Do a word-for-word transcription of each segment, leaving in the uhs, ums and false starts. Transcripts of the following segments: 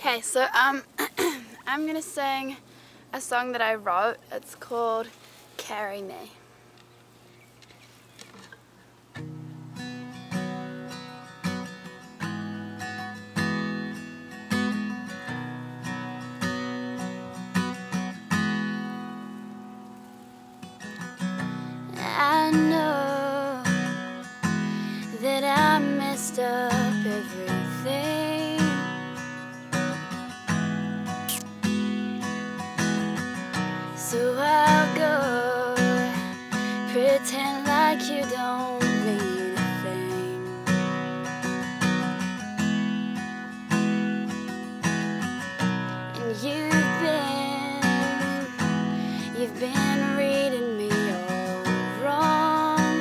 Okay, so um, I'm gonna sing a song that I wrote. It's called Carry Me. I know that I messed up everything, so I'll go pretend like you don't mean a thing. And you've been, you've been reading me all wrong.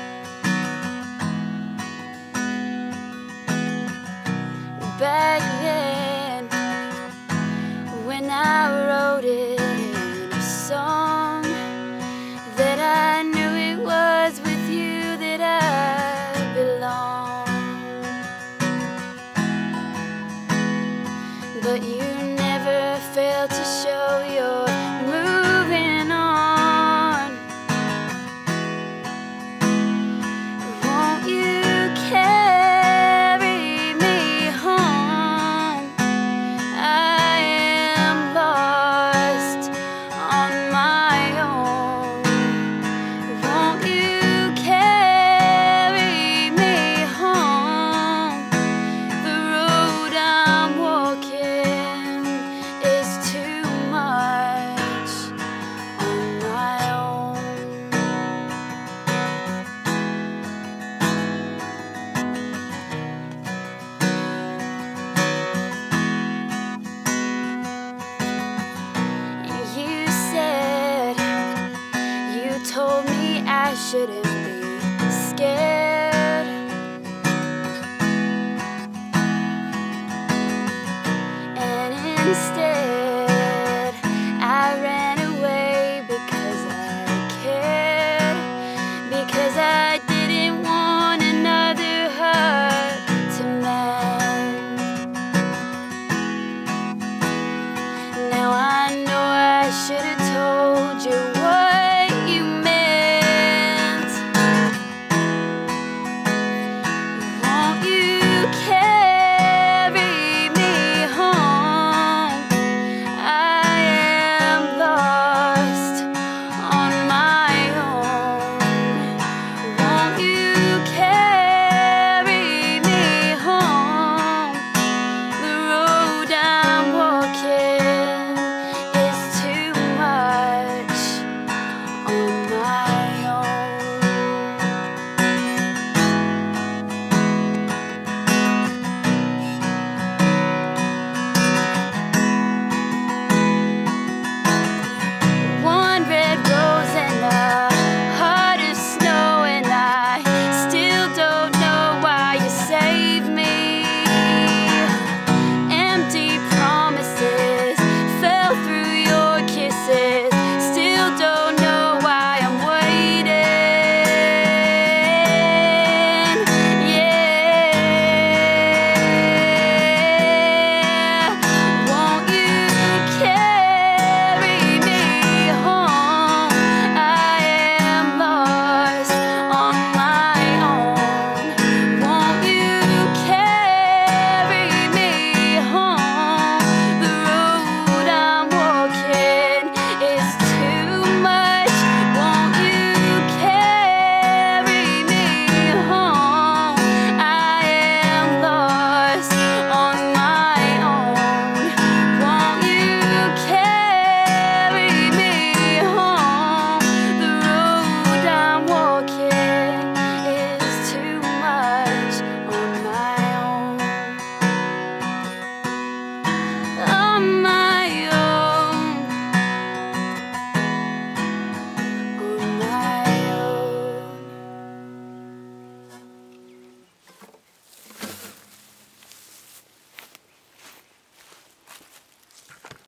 Back then, when I wrote it in a song, that I knew it was with you that I belong. But you never failed to show you're moving on. Won't you carry me home? I am lost on my own. Won't you carry me home? The road I'm walking is too much on my own. And you said, you told me I shouldn't be